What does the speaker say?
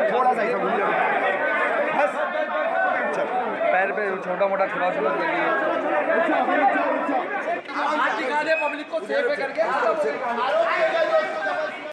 थोड़ा सा बस पैर पे छोटा मोटा खिलाफ के लिए दिखा दे पब्लिक को सेफ करके।